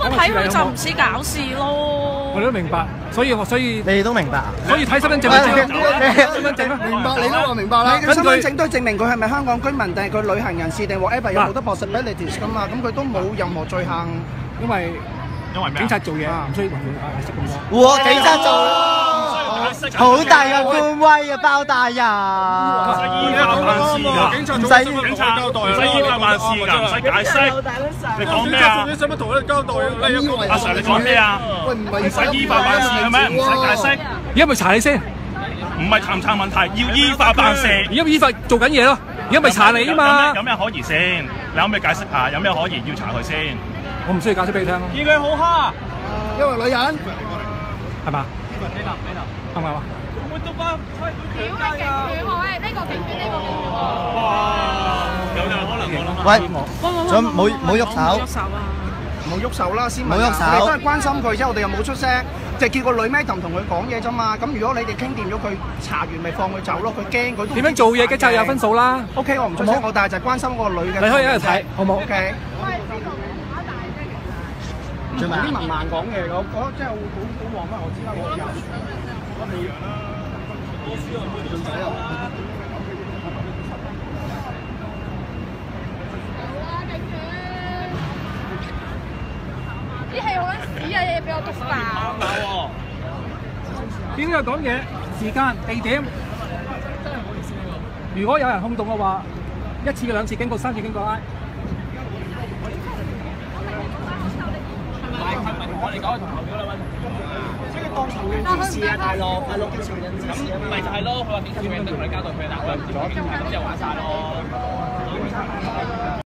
睇佢就唔似搞事咯。 我哋都明白，所以你哋都明白， 所以睇身份證咪知咯，身份證咯， 明白你都話明白啦。 你嘅身份證都證明佢係咪香港居民定係佢旅行人士定 whatever 有冇得 possibilities 噶嘛？咁佢都冇任何罪行， 因為警察做嘢唔需要同佢解釋咁多。 我警察做。好大嘅官威啊，包大人！ 唔使依法辦事㗎， 唔使警察交代，唔使依法辦事㗎，唔使解釋。你講咩啊？你使乜同佢交代啊？阿 Sir 你講咩啊？ 喂，唔係唔使依法辦事係咪？唔使解釋。 而家咪查你先， 唔係查唔查問題，要依法辦事。 而家依法做緊嘢咯，而家咪查你啊嘛。 有咩可疑先？你可唔可以解釋下？有咩可疑要查佢先？ 我唔需要解釋俾你聽咯。 見佢好蝦， 因為女人係嘛？係咪啊？ 喂，仲冇喐手， 冇喐手啦，先冇喐手， 我哋都係關心佢啫，我哋又冇出聲，就叫個女 madam 同佢講嘢啫嘛。咁如果你哋傾掂咗佢，查完咪放佢走咯。佢驚佢都點樣做嘢嘅就有分數啦。 OK， 我唔出聲，我但係就關心個女嘅。 你可以一齊睇，好唔好 ？OK。同啲文盲講嘢，我覺得真係好旺翻，我知啦，我有。 啲氣好撚屎啊！嘢俾我篤爆。 邊個講嘢？時間、地點。如果有人控動嘅話，一次、兩次警告，三次警告拉。 我哋講係同後表啦，即係當場嘅指示啊，大陸嘅潮人指示啊，咪就係咯，佢話警察做嘢，等佢哋交代佢，但係佢唔做，咁就玩晒咯。